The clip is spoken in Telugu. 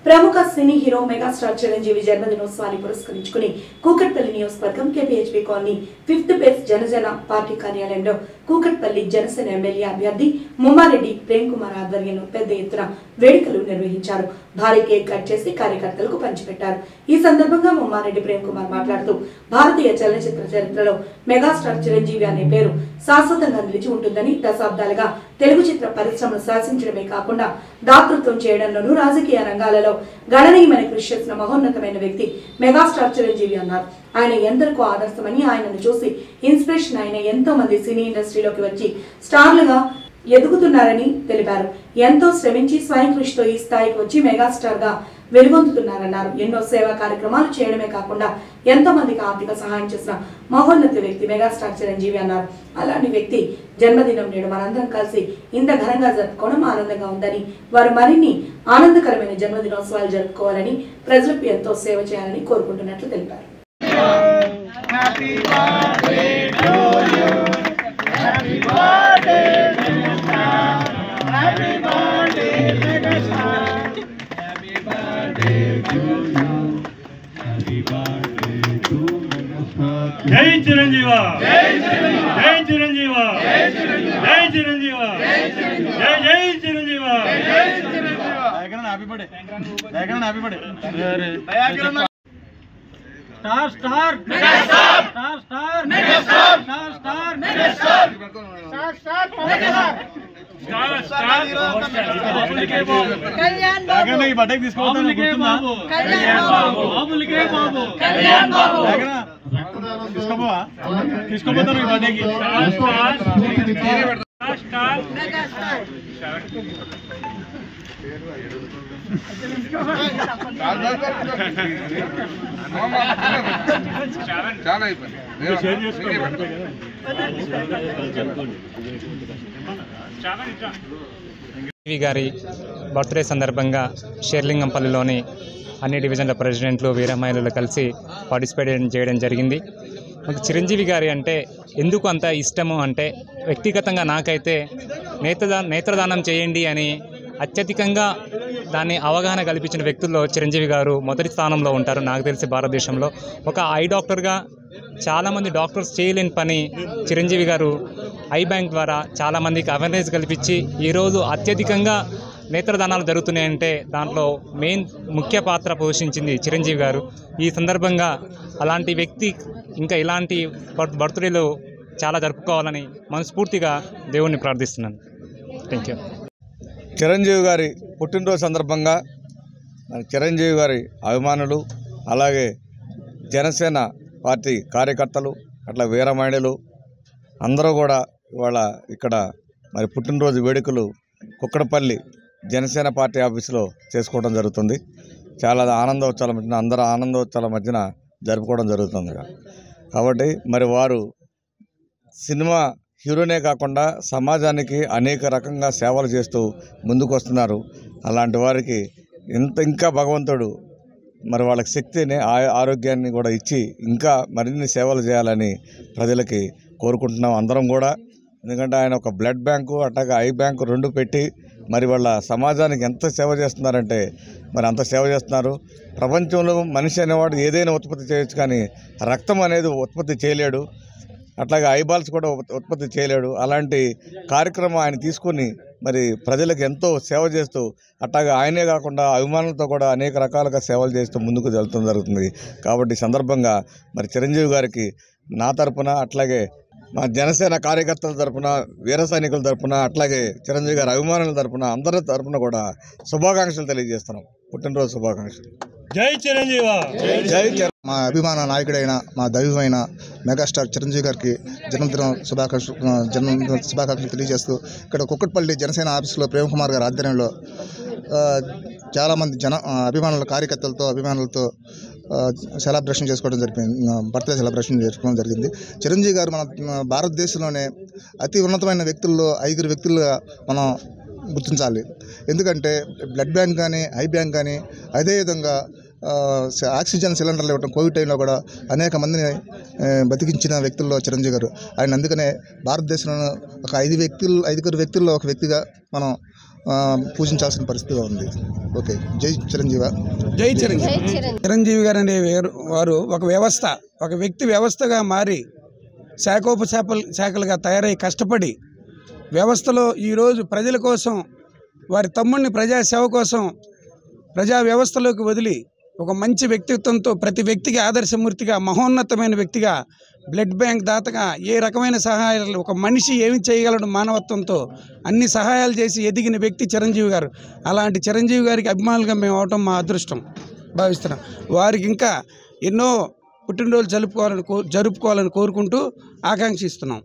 ప్రముఖ సినీ హీరో మెగాస్టార్ చిరంజీవి జన్మదినోత్సవాన్ని పురస్కరించుకుని కూకట్పల్లి నియోజకవర్గం KPHB colony 5th phase Janasena party కార్యాలయంలో కూకట్పల్లి జనసేన ఎమ్మెల్యే అభ్యర్థి ముమ్మారెడ్డి ప్రేమ్ కుమార్ ఆధ్వర్యంలో పెద్ద ఎత్తున వేడుకలు నిర్వహించారు. భారీ కేక్ కట్ చేసి కార్యకర్తలకు పంచిపెట్టారు. ఈ సందర్భంగా ముమ్మారెడ్డి ప్రేమ్ కుమార్ మాట్లాడుతూ భారతీయ చలనచిత్ర చరిత్రలో మెగాస్టార్ చిరంజీవి అనే పేరు శాశ్వతంగా నిలిచి ఉంటుందని, దశాబ్దాలుగా తెలుగు చిత్ర పరిశ్రమను శాసించడమే కాకుండా దాతృత్వం చేయడంలోనూ రాజకీయ రంగాలలో గణనీయమైన కృషి చేసిన మహోన్నతమైన వ్యక్తి మెగాస్టార్ చిరంజీవి అన్నారు. ఆయన ఎందరికో ఆదర్శమని, ఆయనను చూసి ఇన్స్పిరేషన్ అయిన ఎంతో మంది సినీ ఇండస్ట్రీలోకి వచ్చి స్టార్లుగా ఎదుగుతున్నారని తెలిపారు. ఎంతో శ్రమించి స్వయం కృషితో ఈ స్థాయికి వచ్చి మెగాస్టార్ గా వెలుగొందుతున్నారన్నారు. ఎన్నో సేవా కార్యక్రమాలు చేయడమే కాకుండా ఎంతో మందికి ఆర్థిక సహాయం చేసిన మహోన్నత వ్యక్తి మెగాస్టార్ చిరంజీవి అన్నారు. అలాంటి వ్యక్తి జన్మదినం నేడు మనందరం కలిసి ఇంత ఘనంగా జరుపుకోవడం ఆనందంగా ఉందని, వారు మరిన్ని ఆనందకరమైన జన్మదినోత్సవాలు జరుపుకోవాలని, ప్రజలకు ఎంతో సేవ చేయాలని కోరుకుంటున్నట్లు తెలిపారు. జై చిరంజీవా, జై చిరంజీవా, జై చిరంజీవా, జై జై చిరంజీవా. Happy birthday, happy birthday. Star star star star star star star star బట్టకి తీసుకోవాలి. తీసుకోపోతాను ఈ బట్టకి. గారి బర్త్డే సందర్భంగా షేర్లింగంపల్లిలోని అన్ని డివిజన్ల ప్రెసిడెంట్లు, వీర మహిళలు కలిసి పార్టిసిపేట్ చేయడం జరిగింది. నాకు చిరంజీవి గారి అంటే ఎందుకు అంత ఇష్టము అంటే, వ్యక్తిగతంగా నాకైతే నేత్రదానం చేయండి అని అత్యధికంగా దాన్ని అవగాహన కల్పించిన వ్యక్తుల్లో చిరంజీవి గారు మొదటి స్థానంలో ఉంటారు. నాకు తెలిసి భారతదేశంలో ఒక ఐ డాక్టర్గా చాలామంది డాక్టర్స్ చేయలేని పని చిరంజీవి గారు ఐ బ్యాంక్ ద్వారా చాలామందికి అవేర్నెస్ కల్పించి ఈరోజు అత్యధికంగా నేత్రదానాలు జరుగుతున్నాయంటే దాంట్లో ముఖ్య పాత్ర పోషించింది చిరంజీవి గారు. ఈ సందర్భంగా అలాంటి వ్యక్తి ఇంకా ఇలాంటి బర్త్డేలు చాలా జరుపుకోవాలని మనస్ఫూర్తిగా దేవుణ్ణి ప్రార్థిస్తున్నాను. Thank you. చిరంజీవి గారి పుట్టినరోజు సందర్భంగా చిరంజీవి గారి అభిమానులు, అలాగే జనసేన పార్టీ కార్యకర్తలు, అట్లా వీర మహిళలు అందరూ కూడా ఇవాళ ఇక్కడ మరి పుట్టినరోజు వేడుకలు కుక్కడపల్లి జనసేన పార్టీ ఆఫీసులో చేసుకోవడం జరుగుతుంది. చాలా ఆనందోత్సవాల మధ్యన, అందరూ ఆనందోత్సవాల మధ్యన జరుపుకోవడం జరుగుతుంది. కాబట్టి మరి వారు సినిమా హీరోనే కాకుండా సమాజానికి అనేక రకంగా సేవలు చేస్తూ ముందుకు వస్తున్నారు. అలాంటి వారికి ఇంకా భగవంతుడు మరి వాళ్ళకి శక్తిని, ఆరోగ్యాన్ని కూడా ఇచ్చి ఇంకా మరిన్ని సేవలు చేయాలని ప్రజలకి కోరుకుంటున్నాం అందరం కూడా. ఎందుకంటే ఆయన ఒక బ్లడ్ బ్యాంకు, అట్లాగే ఐ బ్యాంకు రెండు పెట్టి మరి వాళ్ళ సమాజానికి ఎంత సేవ చేస్తున్నారంటే మరి అంత సేవ చేస్తున్నారు. ప్రపంచంలో మనిషి అనేవాడు ఏదైనా ఉత్పత్తి చేయొచ్చు, కానీ రక్తం అనేది ఉత్పత్తి చేయలేడు, అట్లాగే ఐబాల్స్ కూడా ఉత్పత్తి చేయలేడు. అలాంటి కార్యక్రమం ఆయన తీసుకొని మరి ప్రజలకు ఎంతో సేవ చేస్తూ, అట్లాగే ఆయనే కాకుండా అభిమానులతో కూడా అనేక రకాలుగా సేవలు చేస్తూ ముందుకు వెళ్తూ జరుగుతుంది. కాబట్టి ఈ సందర్భంగా మరి చిరంజీవి గారికి నా తరపున, అట్లాగే మా జనసేన కార్యకర్తల తరపున, వీర సైనికుల తరపున, అట్లాగే చిరంజీవి గారి అభిమానుల తరపున, అందరి తరపున కూడా శుభాకాంక్షలు తెలియజేస్తున్నాం. పుట్టినరోజు శుభాకాంక్షలు. జై చిరంజీవా, జై. మా అభిమాన నాయకుడైన, మా దైవమైన మెగాస్టార్ చిరంజీవి గారికి జన్మదిన శుభాకాంక్షలు తెలియజేస్తూ ఇక్కడ కుక్కట్పల్లి జనసేన ఆఫీసులో ప్రేమ్ కుమార్ గారి ఆధ్వర్యంలో చాలామంది అభిమానుల అభిమానులతో సెలబ్రేషన్ చేసుకోవడం జరిగింది. బర్త్డే సెలబ్రేషన్ చేసుకోవడం జరిగింది. చిరంజీవి గారు మన భారతదేశంలోనే అతి ఉన్నతమైన వ్యక్తుల్లో 5 వ్యక్తులుగా మనం గుర్తించాలి. ఎందుకంటే బ్లడ్ బ్యాంక్ కానీ, ఐ బ్యాంక్ కానీ, అదేవిధంగా ఆక్సిజన్ సిలిండర్లు ఇవ్వడం కోవిడ్ టైంలో కూడా అనేక మందిని బతికించిన వ్యక్తుల్లో చిరంజీవి గారు. ఆయన అందుకనే భారతదేశంలో ఒక 5 వ్యక్తుల్లో ఒక వ్యక్తిగా మనం పూజించాల్సిన పరిస్థితిగా ఉంది. ఓకే, జై చిరంజీవ. జై చిరంజీవి. చిరంజీవి గారు అనే వారు ఒక వ్యవస్థ, ఒక వ్యక్తి వ్యవస్థగా మారి శాఖలుగా తయారై కష్టపడి వ్యవస్థలో ఈరోజు ప్రజల కోసం వారి తమ్ముడిని ప్రజాసేవ కోసం ప్రజా వ్యవస్థలోకి వదిలి ఒక మంచి వ్యక్తిత్వంతో ప్రతి వ్యక్తికి ఆదర్శమూర్తిగా మహోన్నతమైన వ్యక్తిగా బ్లడ్ బ్యాంక్ దాతగా ఏ రకమైన సహాయాలు ఒక మనిషి ఏమి చేయగలడు మానవత్వంతో అన్ని సహాయాలు చేసి ఎదిగిన వ్యక్తి చిరంజీవి గారు. అలాంటి చిరంజీవి గారికి అభిమానులుగా మేము అవటం మా అదృష్టం భావిస్తున్నాం. వారికి ఇంకా ఎన్నో పుట్టినరోజులు జరుపుకోవాలని కోరుకుంటూ ఆకాంక్షిస్తున్నాం.